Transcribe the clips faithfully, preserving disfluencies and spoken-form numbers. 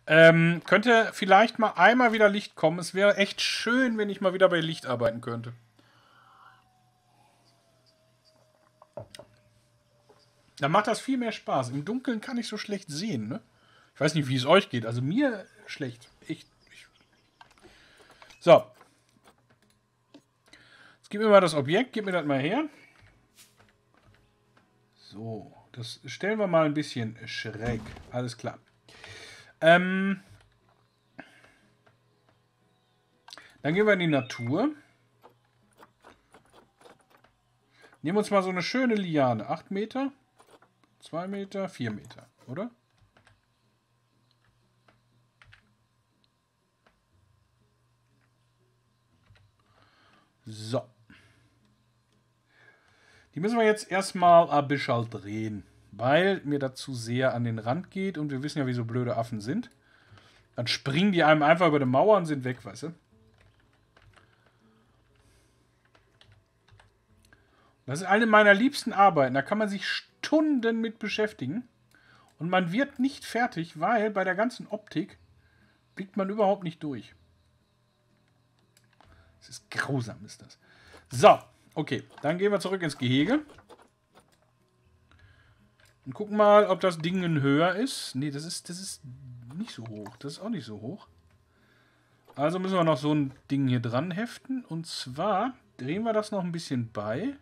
Ähm, könnte vielleicht mal einmal wieder Licht kommen. Es wäre echt schön, wenn ich mal wieder bei Licht arbeiten könnte. Dann macht das viel mehr Spaß. Im Dunkeln kann ich so schlecht sehen, ne? Ich weiß nicht, wie es euch geht. Also mir schlecht. Ich, ich. So. Jetzt gib mir mal das Objekt. Gib mir das mal her. So. Das stellen wir mal ein bisschen schräg. Alles klar. Ähm. Dann gehen wir in die Natur. Nehmen wir uns mal so eine schöne Liane. acht Meter. zwei Meter. vier Meter. Oder? So. Die müssen wir jetzt erstmal ein bisschen drehen, weil mir das zu sehr an den Rand geht und wir wissen ja, wie so blöde Affen sind. Dann springen die einem einfach über die Mauer und sind weg, weißt du? Das ist eine meiner liebsten Arbeiten. Da kann man sich Stunden mit beschäftigen und man wird nicht fertig, weil bei der ganzen Optik blickt man überhaupt nicht durch. Das ist grausam, ist das. So, okay. Dann gehen wir zurück ins Gehege. Und gucken mal, ob das Ding höher ist. Nee, das ist, das ist nicht so hoch. Das ist auch nicht so hoch. Also müssen wir noch so ein Ding hier dran heften. Und zwar drehen wir das noch ein bisschen bei.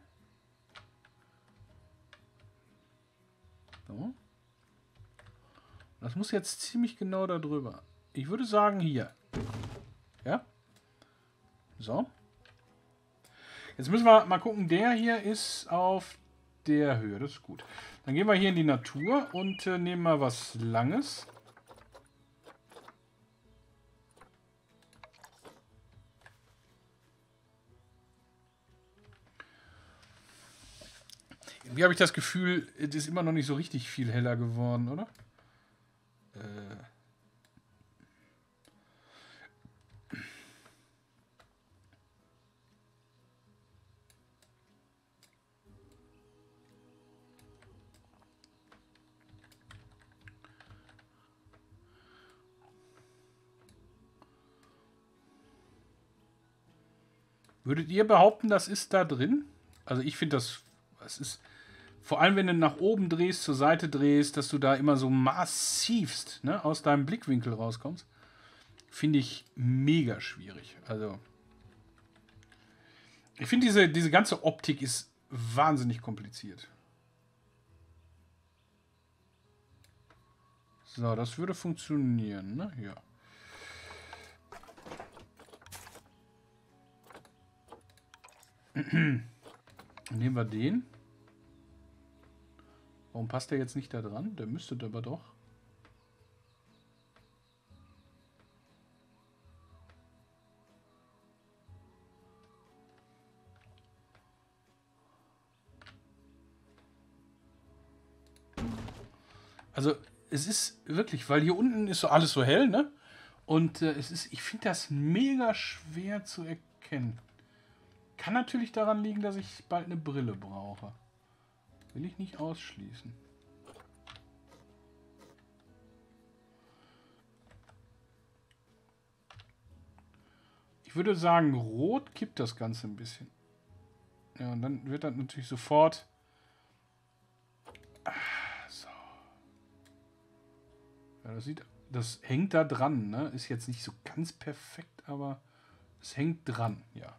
So. Das muss jetzt ziemlich genau da drüber. Ich würde sagen hier. Ja? So. Jetzt müssen wir mal gucken. Der hier ist auf der Höhe. Das ist gut. Dann gehen wir hier in die Natur und äh, nehmen mal was Langes. Irgendwie habe ich das Gefühl, es ist immer noch nicht so richtig viel heller geworden, oder? Äh. Würdet ihr behaupten, das ist da drin? Also ich finde das, das ist, vor allem wenn du nach oben drehst, zur Seite drehst, dass du da immer so massivst, ne, aus deinem Blickwinkel rauskommst, finde ich mega schwierig. Also ich finde diese, diese ganze Optik ist wahnsinnig kompliziert. So, das würde funktionieren, ne? Ja. Nehmen wir den. Warum passt der jetzt nicht da dran? Der müsste aber doch. Also es ist wirklich, weil hier unten ist so alles so hell, ne? Und äh, es ist, ich finde das mega schwer zu erkennen. Kann natürlich daran liegen, dass ich bald eine Brille brauche. Will ich nicht ausschließen. Ich würde sagen, rot kippt das Ganze ein bisschen. Ja, und dann wird das natürlich sofort... Ah, so. Ja, das sieht... Das hängt da dran, ne? Ist jetzt nicht so ganz perfekt, aber es hängt dran, ja.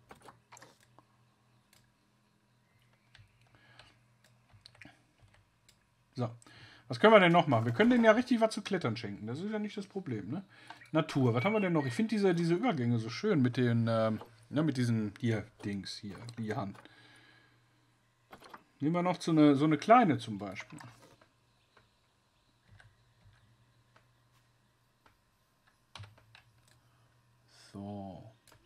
So. Was können wir denn noch machen? Wir können denen ja richtig was zu klettern schenken. Das ist ja nicht das Problem, ne? Natur. Was haben wir denn noch? Ich finde diese, diese Übergänge so schön mit den, ähm, ne, mit diesen hier Dings hier, Lianen. Nehmen wir noch so eine, so eine kleine zum Beispiel. So.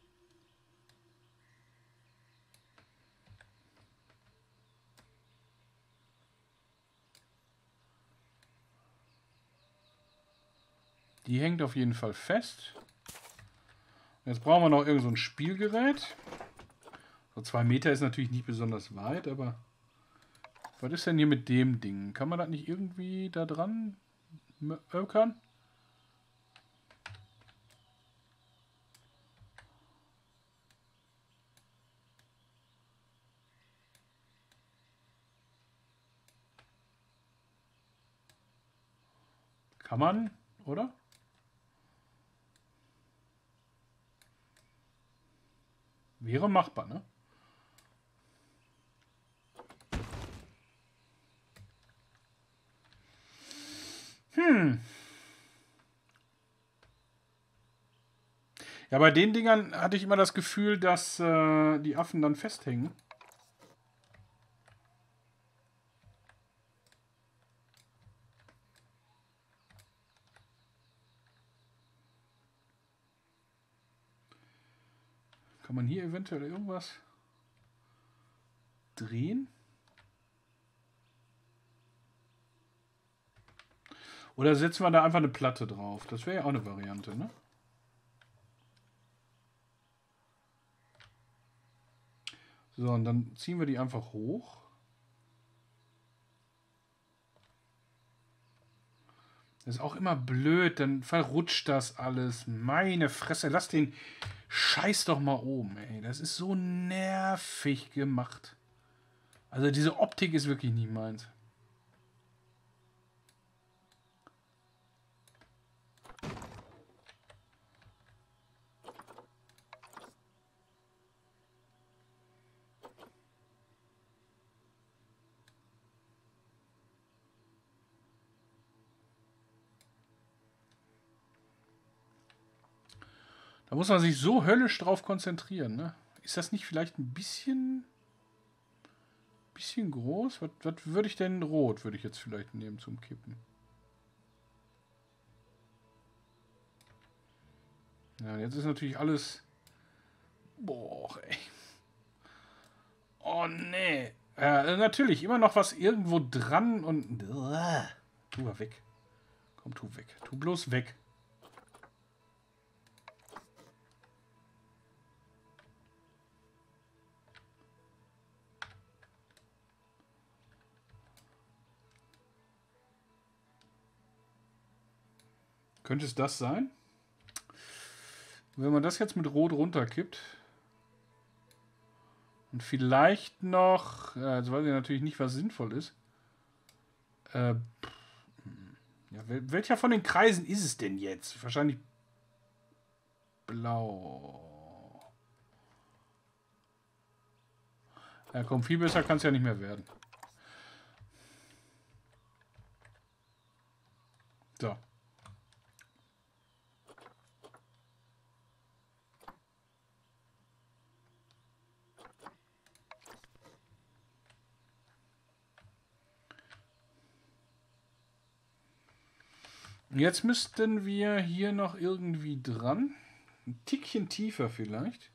Die hängt auf jeden Fall fest. Jetzt brauchen wir noch irgend so ein Spielgerät. So zwei Meter ist natürlich nicht besonders weit, aber was ist denn hier mit dem Ding? Kann man das nicht irgendwie da dran ökern? Kann man, oder? Wäre machbar, ne? Hm. Ja, bei den Dingern hatte ich immer das Gefühl, dass äh, die Affen dann festhängen. Kann man hier eventuell irgendwas drehen? Oder setzen wir da einfach eine Platte drauf? Das wäre ja auch eine Variante, ne? So, und dann ziehen wir die einfach hoch. Das ist auch immer blöd, dann verrutscht das alles. Meine Fresse, lass den Scheiß doch mal oben, ey. Das ist so nervig gemacht. Also diese Optik ist wirklich nicht meins. Da muss man sich so höllisch drauf konzentrieren, ne? Ist das nicht vielleicht ein bisschen... bisschen groß? Was, was würde ich denn rot, würde ich jetzt vielleicht nehmen zum Kippen. Ja, jetzt ist natürlich alles... Boah, ey. Oh, nee. Ja, natürlich, immer noch was irgendwo dran und... Tu mal weg. Komm, tu weg. Tu bloß weg. Könnte es das sein? Wenn man das jetzt mit Rot runterkippt und vielleicht noch, äh, jetzt weiß ich natürlich nicht, was sinnvoll ist. Äh, ja, wel welcher von den Kreisen ist es denn jetzt? Wahrscheinlich blau. Ja, komm, viel besser kann es ja nicht mehr werden. So. Jetzt müssten wir hier noch irgendwie dran. Ein Tickchen tiefer vielleicht.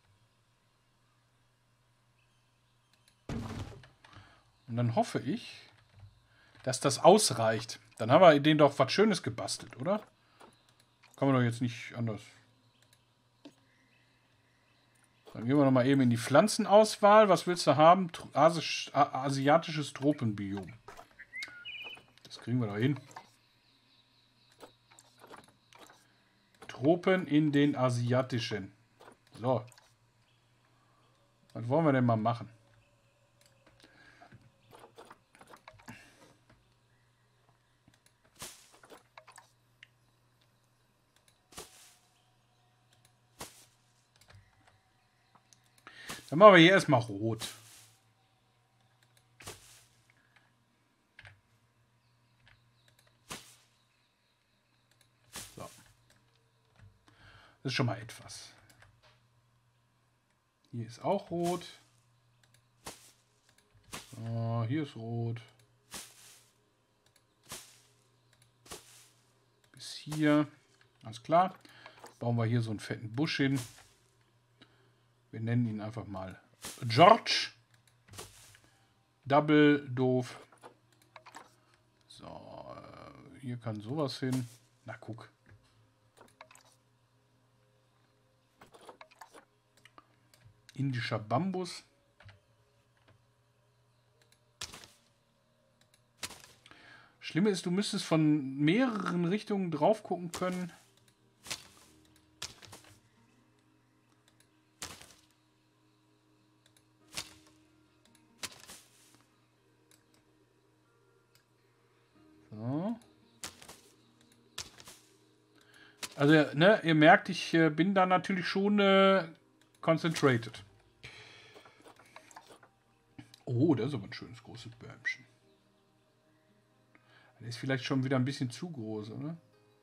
Und dann hoffe ich, dass das ausreicht. Dann haben wir denen doch was Schönes gebastelt, oder? Kann man doch jetzt nicht anders. Dann gehen wir noch mal eben in die Pflanzenauswahl. Was willst du haben? Asisch, asiatisches Tropenbiom. Das kriegen wir doch hin. Tropen in den asiatischen. So. Was wollen wir denn mal machen? Dann machen wir hier erstmal rot. So. Das ist schon mal etwas. Hier ist auch rot. So, hier ist rot. Bis hier. Alles klar. Bauen wir hier so einen fetten Busch hin. Wir nennen ihn einfach mal George. Double doof. So, hier kann sowas hin. Na, guck. Indischer Bambus. Schlimme ist, du müsstest von mehreren Richtungen drauf gucken können. So. Also, ne, ihr merkt, ich äh, bin da natürlich schon äh, concentrated. Oh, das ist aber ein schönes großes Bäumchen. Das ist vielleicht schon wieder ein bisschen zu groß, oder?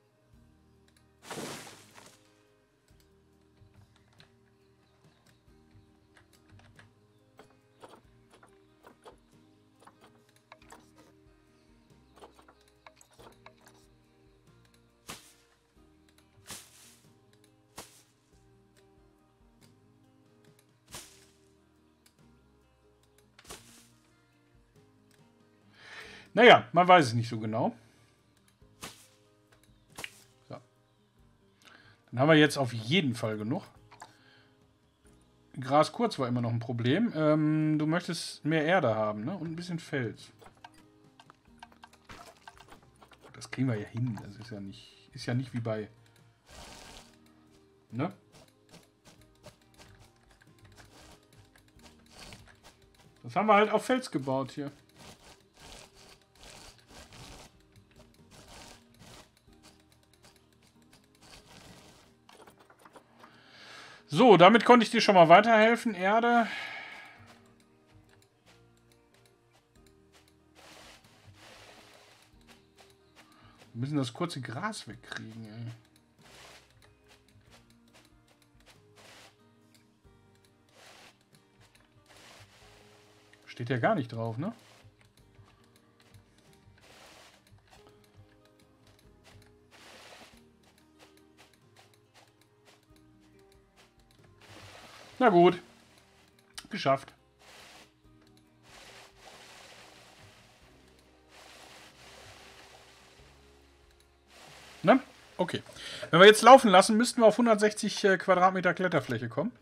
Naja, man weiß es nicht so genau. So. Dann haben wir jetzt auf jeden Fall genug. Gras kurz war immer noch ein Problem. Ähm, du möchtest mehr Erde haben, ne? Und ein bisschen Fels. Das kriegen wir ja hin. Das ist ja nicht, ist ja nicht wie bei... Ne? Das haben wir halt auf Fels gebaut hier. So, damit konnte ich dir schon mal weiterhelfen. Erde. Wir müssen das kurze Gras wegkriegen, ey. Steht ja gar nicht drauf, ne? Na gut. Geschafft. Ne? Okay. Wenn wir jetzt laufen lassen, müssten wir auf hundertsechzig äh, Quadratmeter Kletterfläche kommen.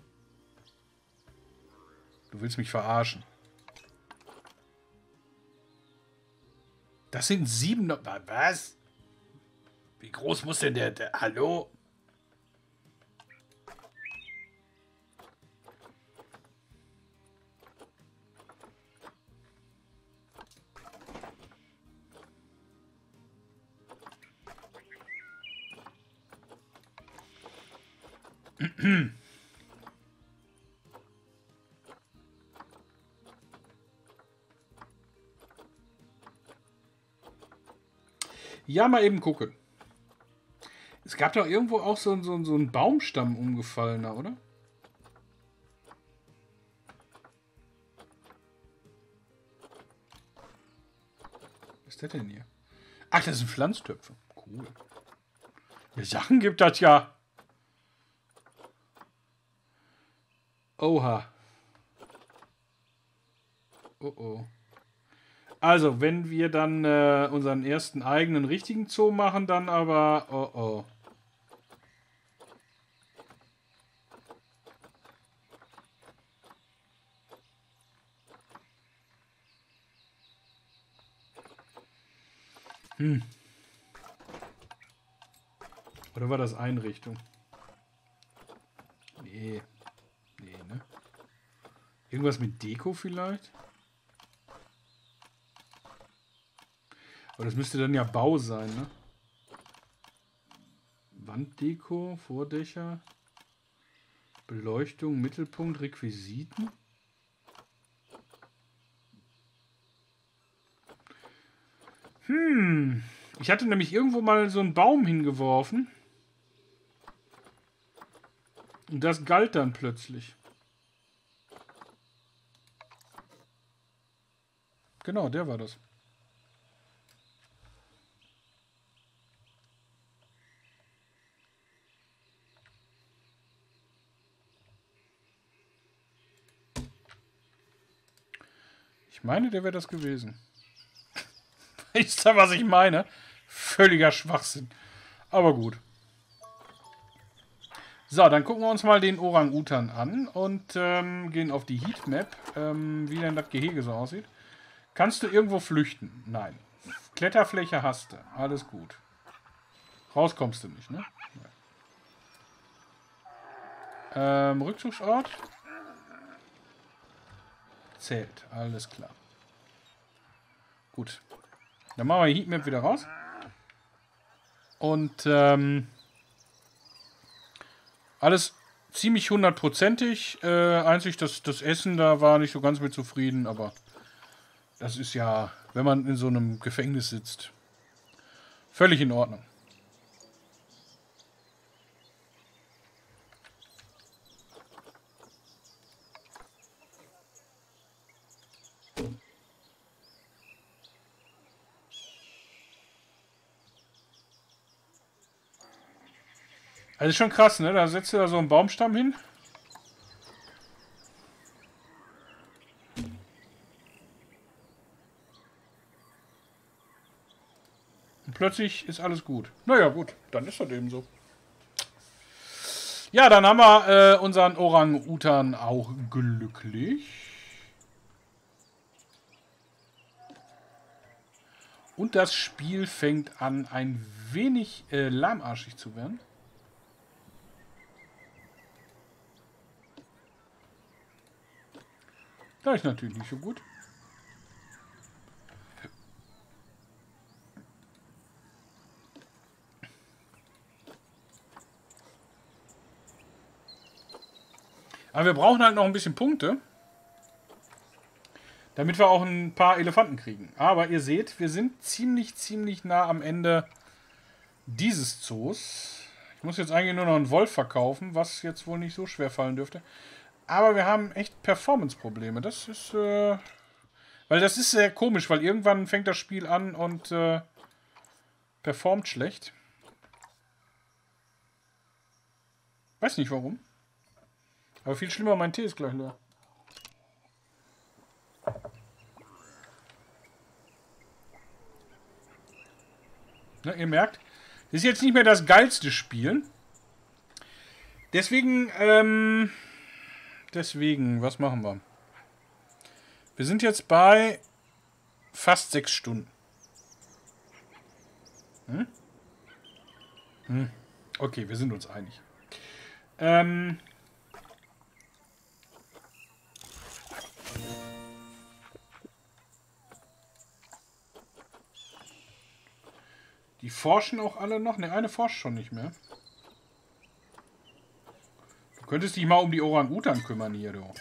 Du willst mich verarschen. Das sind sieben... Was? Wie groß muss denn der... der Hallo? Ja, mal eben gucken. Es gab doch irgendwo auch so, so, so einen Baumstamm umgefallener, oder? Was ist das denn hier? Ach, das sind Pflanztöpfe. Cool. Ja, Sachen gibt das ja. Oha. Oh oh. Also, wenn wir dann äh, unseren ersten eigenen richtigen Zoo machen, dann aber... Oh oh. Hm. Oder war das Einrichtung? Nee. Nee, ne? Irgendwas mit Deko vielleicht? Aber das müsste dann ja Bau sein, ne? Wanddeko, Vordächer, Beleuchtung, Mittelpunkt, Requisiten. Hm. Ich hatte nämlich irgendwo mal so einen Baum hingeworfen. Und das galt dann plötzlich. Genau, der war das. Ich meine, der wäre das gewesen. Weißt du, was ich meine? Völliger Schwachsinn. Aber gut. So, dann gucken wir uns mal den Orang-Utan an und ähm, gehen auf die Heatmap, ähm, wie denn das Gehege so aussieht. Kannst du irgendwo flüchten? Nein. Kletterfläche hast du. Alles gut. Raus kommst du nicht, ne? Ähm, Rückzugsort? Zählt. Alles klar. Gut. Dann machen wir die Heatmap wieder raus. Und, ähm... Alles ziemlich hundertprozentig. Äh, einzig das, das Essen, da war nicht so ganz mit zufrieden, aber das ist ja, wenn man in so einem Gefängnis sitzt, völlig in Ordnung. Also ist schon krass, ne? Da setzt du da so einen Baumstamm hin. Und plötzlich ist alles gut. Naja, gut, dann ist das eben so. Ja, dann haben wir äh, unseren Orang-Utan auch glücklich. Und das Spiel fängt an, ein wenig äh, lahmarschig zu werden. Das ist natürlich nicht so gut. Aber wir brauchen halt noch ein bisschen Punkte, damit wir auch ein paar Elefanten kriegen. Aber ihr seht, wir sind ziemlich, ziemlich nah am Ende dieses Zoos. Ich muss jetzt eigentlich nur noch einen Wolf verkaufen, was jetzt wohl nicht so schwer fallen dürfte. Aber wir haben echt Performance-Probleme. Das ist, äh, weil das ist sehr komisch, weil irgendwann fängt das Spiel an und äh, performt schlecht. Weiß nicht warum. Aber viel schlimmer, mein Tee ist gleich leer. Ne, ihr merkt, das ist jetzt nicht mehr das geilste Spiel. Deswegen, ähm, deswegen, was machen wir? Wir sind jetzt bei fast sechs Stunden. Hm? Hm. Okay, wir sind uns einig. Ähm, die forschen auch alle noch? Ne, eine forscht schon nicht mehr. Du könntest dich mal um die Orang-Utan kümmern hier, du.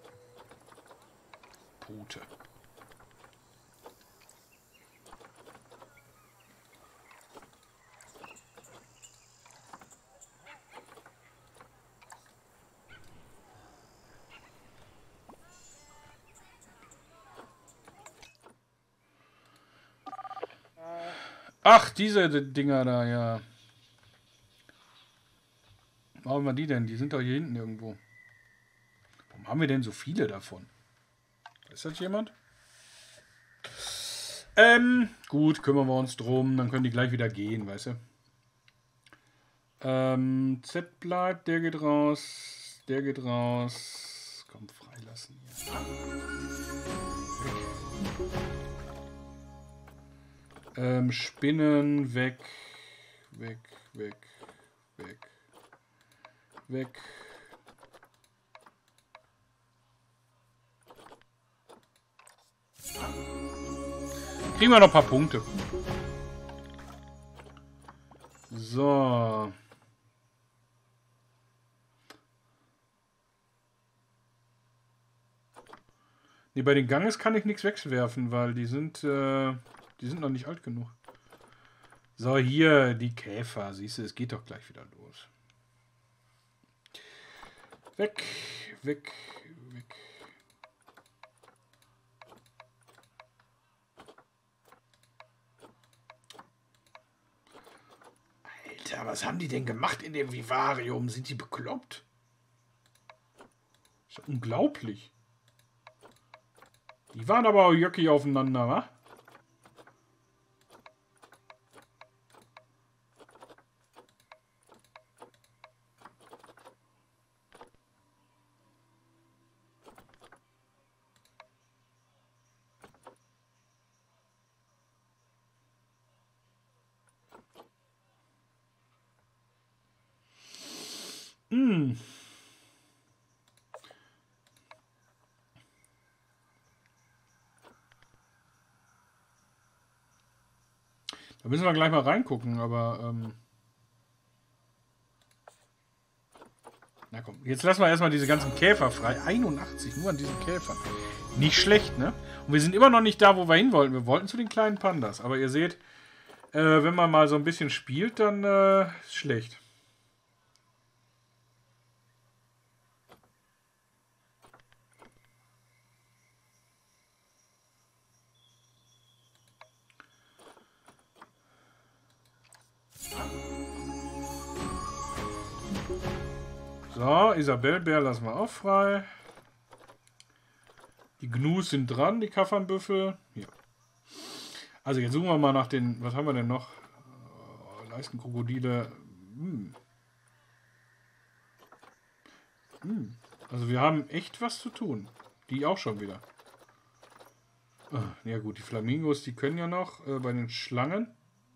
Pute. Ach, diese Dinger da, ja. Warum haben wir die denn? Die sind doch hier hinten irgendwo. Warum haben wir denn so viele davon? Ist das jemand? Ähm, gut, kümmern wir uns drum. Dann können die gleich wieder gehen, weißt du. Ähm, Z bleibt, der geht raus. Der geht raus. Komm, freilassen hier. Ähm, Spinnen, weg. Weg, weg, weg. Weg. Kriegen wir noch ein paar Punkte. So. Ne, bei den Ganges kann ich nichts wegwerfen, weil die sind, äh, die sind noch nicht alt genug. So, hier die Käfer. Siehst du, es geht doch gleich wieder los. Weg, weg, weg. Alter, was haben die denn gemacht in dem Vivarium? Sind die bekloppt? Das ist unglaublich. Die waren aber auch jöckig aufeinander, wa? Hm. Da müssen wir gleich mal reingucken, aber ähm Na komm, jetzt lassen wir erstmal diese ganzen Käfer frei. einundachtzig nur an diesen Käfern. Nicht schlecht, ne? Und wir sind immer noch nicht da, wo wir hin wollten. Wir wollten zu den kleinen Pandas. Aber ihr seht, äh, wenn man mal so ein bisschen spielt, dann äh, ist schlecht. So, Isabellbär lassen wir auch frei. Die Gnus sind dran, die Kaffernbüffel. Hier. Also jetzt suchen wir mal nach den... Was haben wir denn noch? Oh, Leistenkrokodile. Hm. Hm. Also wir haben echt was zu tun. Die auch schon wieder. Oh, ja gut, die Flamingos, die können ja noch äh, bei den Schlangen.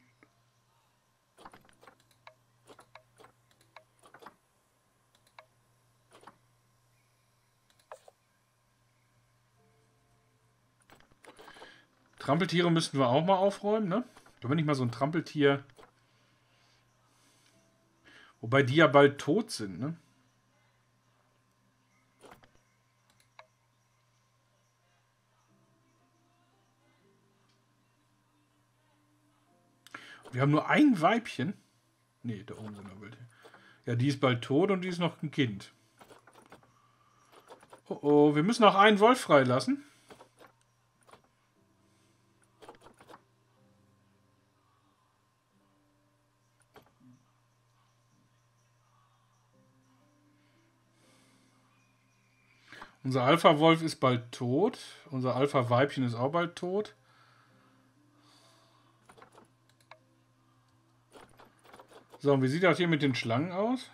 Trampeltiere müssten wir auch mal aufräumen, ne? Da bin ich mal so ein Trampeltier. Wobei die ja bald tot sind, ne? Wir haben nur ein Weibchen. Ne, da oben sind noch welche. Ja, die ist bald tot und die ist noch ein Kind. Oh oh, wir müssen auch einen Wolf freilassen. Unser Alpha-Wolf ist bald tot. Unser Alpha-Weibchen ist auch bald tot. So, und wie sieht das hier mit den Schlangen aus?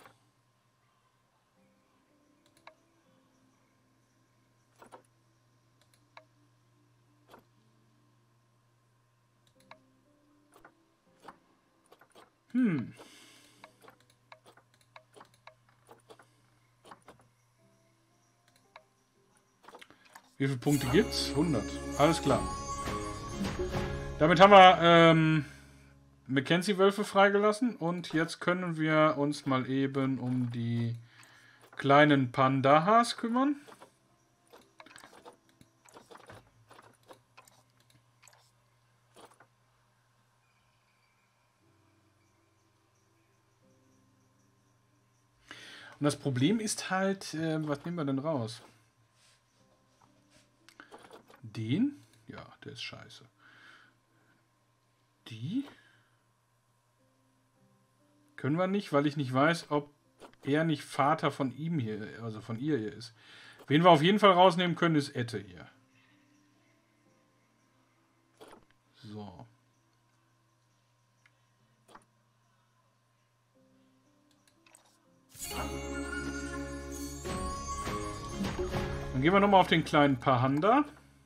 Hm. Wie viele Punkte gibt's? hundert. Alles klar. Damit haben wir ähm, Mackenzie-Wölfe freigelassen. Und jetzt können wir uns mal eben um die kleinen Pandahas kümmern. Und das Problem ist halt, äh, was nehmen wir denn raus? Den? Ja, der ist scheiße. Die? Können wir nicht, weil ich nicht weiß, ob er nicht Vater von ihm hier, also von ihr hier ist. Wen wir auf jeden Fall rausnehmen können, ist Ette hier. So. Dann gehen wir nochmal auf den kleinen Pahanda.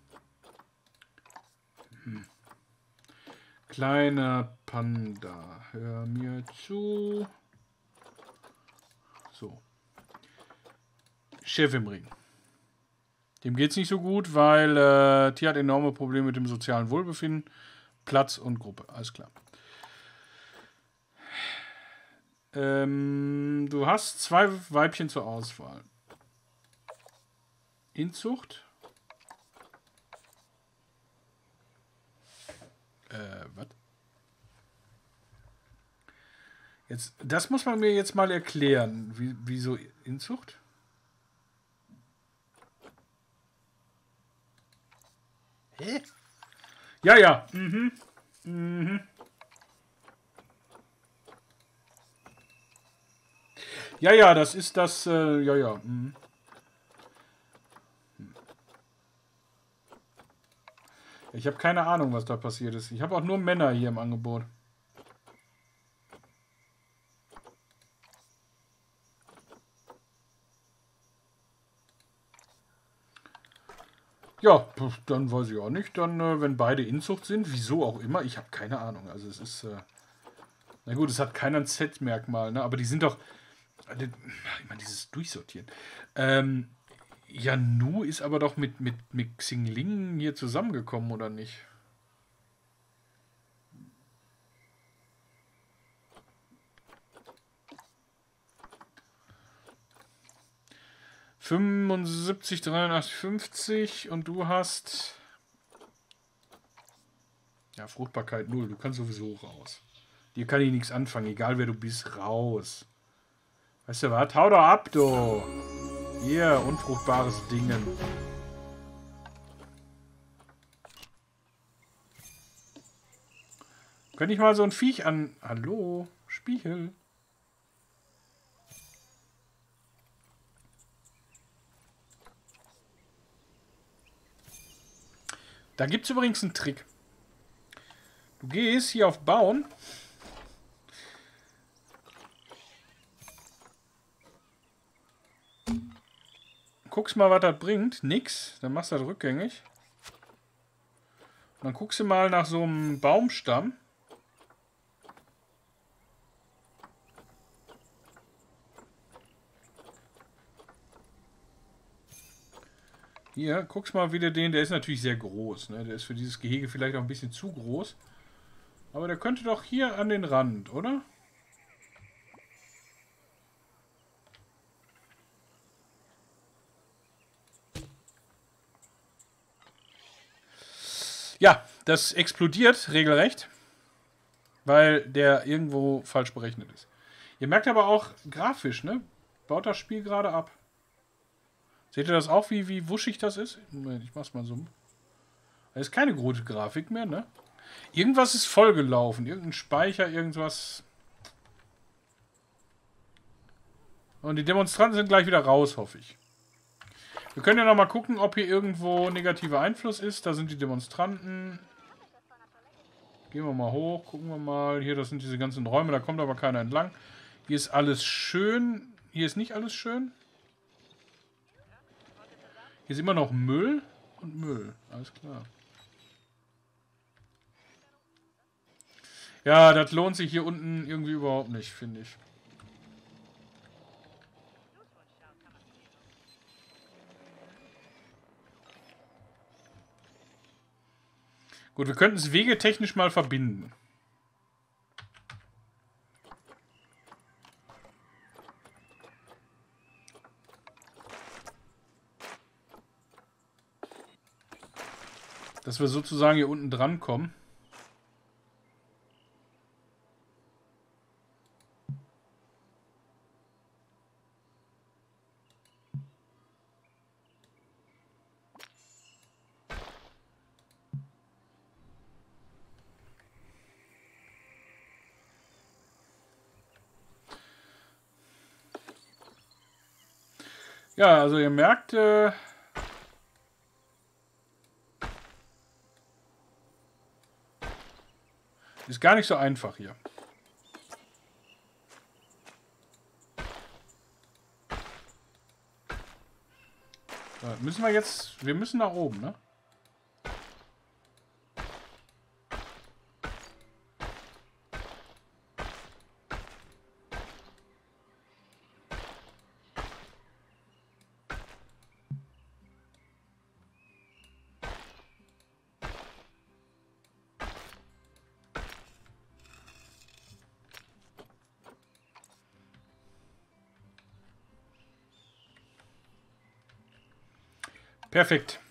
Hm. Kleiner Panda, hör mir zu. So. Chef im Ring. Dem geht es nicht so gut, weil äh, Tier hat enorme Probleme mit dem sozialen Wohlbefinden, Platz und Gruppe. Alles klar. Ähm, du hast zwei Weibchen zur Auswahl. Inzucht. Äh, was? Jetzt, das muss man mir jetzt mal erklären. Wie, wieso Inzucht? Hä? Ja, ja. Mhm. Mhm. Ja, ja, das ist das. Äh, ja, ja. Mhm. Ich habe keine Ahnung, was da passiert ist. Ich habe auch nur Männer hier im Angebot. Ja, dann weiß ich auch nicht. Dann, äh, wenn beide Inzucht sind, wieso auch immer, ich habe keine Ahnung. Also es ist, äh, na gut, es hat keiner ein Z-Merkmal, ne? Aber die sind doch, äh, ich meine, dieses Durchsortieren. Ähm, ja, Nu ist aber doch mit, mit, mit Xingling hier zusammengekommen, oder nicht? fünfundsiebzig, dreiundachtzig, fünfzig und du hast... Ja, Fruchtbarkeit null. Du kannst sowieso raus. Dir kann ich nichts anfangen, egal wer du bist, raus. Weißt du was? Hau doch ab, du! Hier, unfruchtbares Dingen. Könnte ich mal so ein Viech an... Hallo? Spiegel? Da gibt es übrigens einen Trick. Du gehst hier auf Bauen. Guckst mal, was das bringt. Nix. Dann machst du das rückgängig. Und dann guckst du mal nach so einem Baumstamm. Hier, guckst mal wieder den. Der ist natürlich sehr groß. Ne? Der ist für dieses Gehege vielleicht auch ein bisschen zu groß. Aber der könnte doch hier an den Rand, oder? Ja, das explodiert regelrecht, weil der irgendwo falsch berechnet ist. Ihr merkt aber auch grafisch, ne? Baut das Spiel gerade ab. Seht ihr das auch, wie, wie wuschig das ist? Moment, ich mach's mal so. Da ist keine gute Grafik mehr, ne? Irgendwas ist vollgelaufen. Irgendein Speicher, irgendwas. Und die Demonstranten sind gleich wieder raus, hoffe ich. Wir können ja noch mal gucken, ob hier irgendwo negativer Einfluss ist. Da sind die Demonstranten. Gehen wir mal hoch, gucken wir mal. Hier, das sind diese ganzen Räume, da kommt aber keiner entlang. Hier ist alles schön. Hier ist nicht alles schön. Hier ist immer noch Müll und Müll. Alles klar. Ja, das lohnt sich hier unten irgendwie überhaupt nicht, finde ich. Gut, wir könnten es wegetechnisch mal verbinden. Dass wir sozusagen hier unten dran kommen. Ja, also ihr merkt, äh, ist gar nicht so einfach hier. So, müssen wir jetzt, wir müssen nach oben, ne? Perfekt.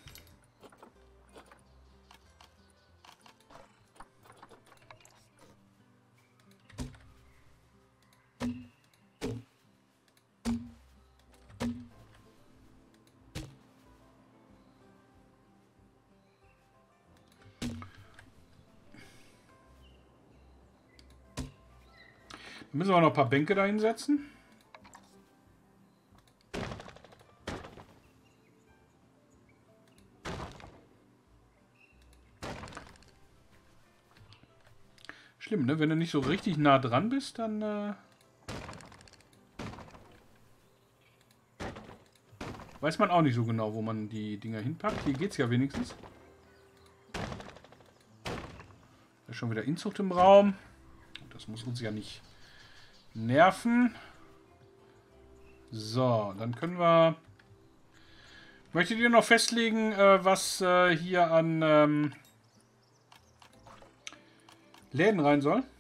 Müssen wir noch ein paar Bänke da hinsetzen? Schlimm, ne? Wenn du nicht so richtig nah dran bist, dann... Äh weiß man auch nicht so genau, wo man die Dinger hinpackt. Hier geht's ja wenigstens. Da ist schon wieder Inzucht im Raum. Das muss uns ja nicht nerven. So, dann können wir... Möchtet ihr noch festlegen, äh, was äh, hier an ähm, Läden rein soll?